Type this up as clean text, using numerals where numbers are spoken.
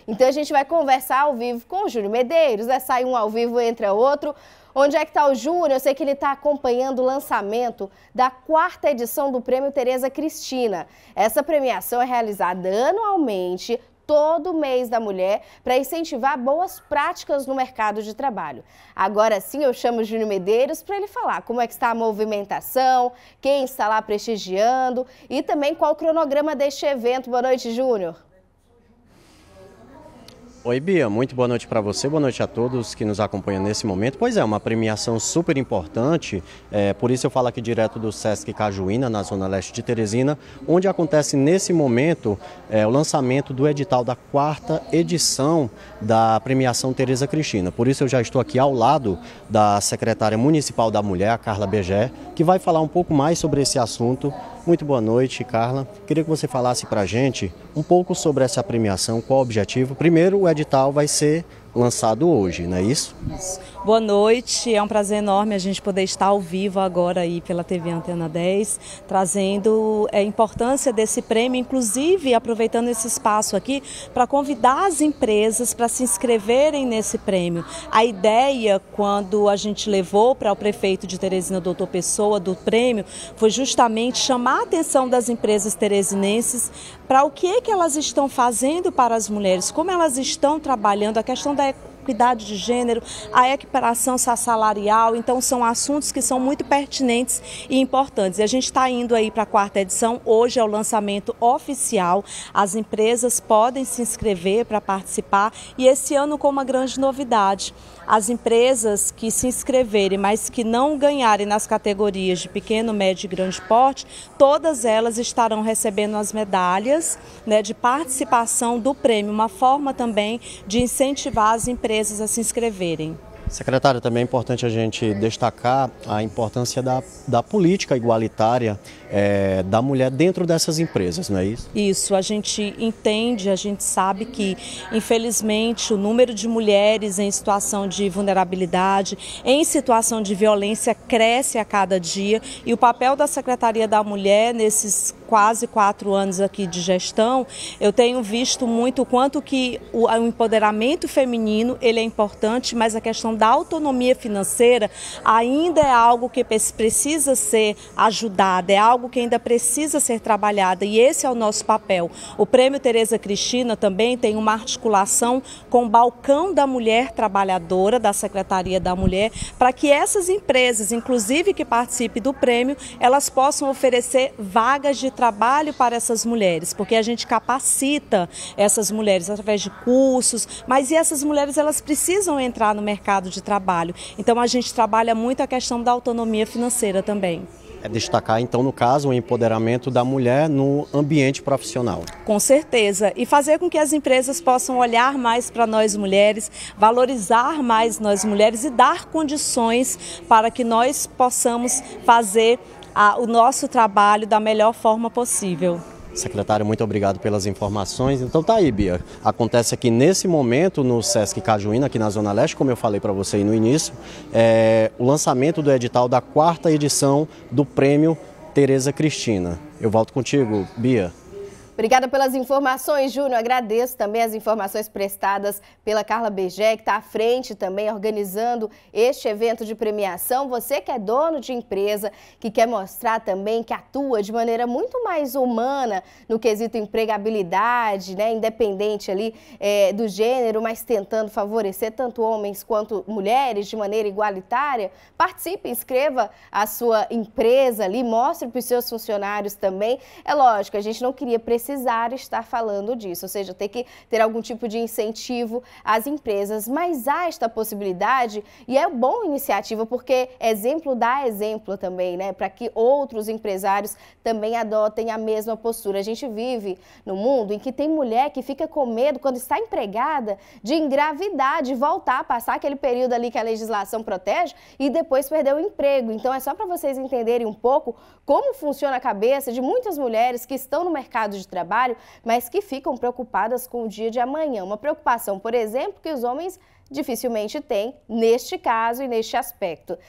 Então a gente vai conversar ao vivo com o Júnior Medeiros, sai um ao vivo, entra outro. Onde é que está o Júnior? Eu sei que ele está acompanhando o lançamento da 4ª edição do Prêmio Tereza Cristina. Essa premiação é realizada anualmente, todo mês da mulher, para incentivar boas práticas no mercado de trabalho. Agora sim eu chamo o Júnior Medeiros para ele falar como é que está a movimentação, quem está lá prestigiando e também qual o cronograma deste evento. Boa noite, Júnior. Oi, Bia, muito boa noite para você, boa noite a todos que nos acompanham nesse momento. Pois é, uma premiação super importante, por isso eu falo aqui direto do Sesc Cajuína, na Zona Leste de Teresina, onde acontece nesse momento o lançamento do edital da 4ª edição da premiação Tereza Cristina. Por isso eu já estou aqui ao lado da secretária municipal da Mulher, a Carla Begé, que vai falar um pouco mais sobre esse assunto. Muito boa noite, Carla. Queria que você falasse para a gente um pouco sobre essa premiação, qual o objetivo. Primeiro, o edital vai ser lançado hoje, não é isso? Boa noite, é um prazer enorme a gente poder estar ao vivo agora aí pela TV Antena 10, trazendo a importância desse prêmio, inclusive aproveitando esse espaço aqui para convidar as empresas para se inscreverem nesse prêmio. A ideia, quando a gente levou para o prefeito de Teresina, Doutor Pessoa, do prêmio, foi justamente chamar a atenção das empresas teresinenses para o que elas estão fazendo para as mulheres, como elas estão trabalhando, a questão da equidade de gênero, a equiparação salarial. Então são assuntos que são muito pertinentes e importantes. E a gente está indo aí para a 4ª edição, hoje é o lançamento oficial, as empresas podem se inscrever para participar e esse ano com uma grande novidade, as empresas que se inscreverem, mas que não ganharem nas categorias de pequeno, médio e grande porte, todas elas estarão recebendo as medalhas, né, de participação do prêmio, uma forma também de incentivar as empresas a se inscreverem. Secretária, também é importante a gente destacar a importância da política igualitária da mulher dentro dessas empresas, não é isso? Isso, a gente entende, a gente sabe que, infelizmente, o número de mulheres em situação de vulnerabilidade, em situação de violência, cresce a cada dia e o papel da Secretaria da Mulher nesses quase 4 anos aqui de gestão, eu tenho visto muito o quanto que o empoderamento feminino ele é importante, mas a questão da autonomia financeira ainda é algo que precisa ser ajudada, é algo que ainda precisa ser trabalhada e esse é o nosso papel. O Prêmio Tereza Cristina também tem uma articulação com o Balcão da Mulher Trabalhadora, da Secretaria da Mulher, para que essas empresas, inclusive que participem do prêmio, elas possam oferecer vagas de trabalho para essas mulheres, porque a gente capacita essas mulheres através de cursos, mas e essas mulheres elas precisam entrar no mercado de trabalho. Então a gente trabalha muito a questão da autonomia financeira também. É destacar, então, no caso, o empoderamento da mulher no ambiente profissional. Com certeza. E fazer com que as empresas possam olhar mais para nós mulheres, valorizar mais nós mulheres e dar condições para que nós possamos fazer o nosso trabalho da melhor forma possível. Secretário, muito obrigado pelas informações. Então tá aí, Bia. Acontece aqui nesse momento no Sesc Cajuína, aqui na Zona Leste, como eu falei para você aí no início, o lançamento do edital da 4ª edição do Prêmio Tereza Cristina. Eu volto contigo, Bia. Obrigada pelas informações, Júnior. Agradeço também as informações prestadas pela Carla Begé, que está à frente também organizando este evento de premiação. Você que é dono de empresa, que quer mostrar também que atua de maneira muito mais humana no quesito empregabilidade, né, independente ali do gênero, mas tentando favorecer tanto homens quanto mulheres de maneira igualitária, participe, inscreva a sua empresa ali, mostre para os seus funcionários também. É lógico, a gente não queria precisar estar falando disso, ou seja, ter que ter algum tipo de incentivo às empresas, mas há esta possibilidade e é boa iniciativa porque exemplo dá exemplo também, né, para que outros empresários também adotem a mesma postura. A gente vive num mundo em que tem mulher que fica com medo quando está empregada de engravidar, de voltar a passar aquele período ali que a legislação protege e depois perder o emprego. Então é só para vocês entenderem um pouco como funciona a cabeça de muitas mulheres que estão no mercado de trabalho, mas que ficam preocupadas com o dia de amanhã. Uma preocupação, por exemplo, que os homens dificilmente têm neste caso e neste aspecto.